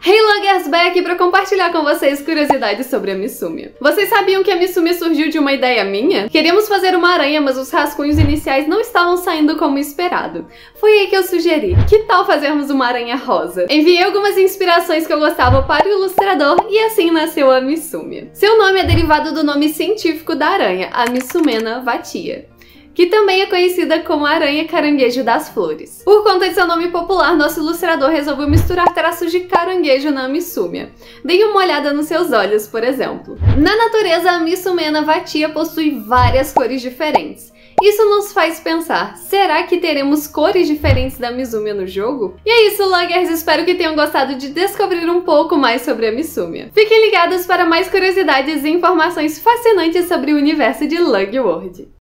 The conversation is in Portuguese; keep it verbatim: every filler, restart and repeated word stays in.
Hey Luggers, back para compartilhar com vocês curiosidades sobre a Misumia. Vocês sabiam que a Misumia surgiu de uma ideia minha? Queríamos fazer uma aranha, mas os rascunhos iniciais não estavam saindo como esperado. Foi aí que eu sugeri, que tal fazermos uma aranha rosa? Enviei algumas inspirações que eu gostava para o ilustrador e assim nasceu a Misumia. Seu nome é derivado do nome científico da aranha, a Misumena vatia, que também é conhecida como a aranha caranguejo das flores. Por conta de seu nome popular, nosso ilustrador resolveu misturar traços de caranguejo na Misumia. Deem uma olhada nos seus olhos, por exemplo. Na natureza, a Misumena vatia possui várias cores diferentes. Isso nos faz pensar, será que teremos cores diferentes da Misumia no jogo? E é isso, Luggers, espero que tenham gostado de descobrir um pouco mais sobre a Misumia. Fiquem ligados para mais curiosidades e informações fascinantes sobre o universo de Lug World.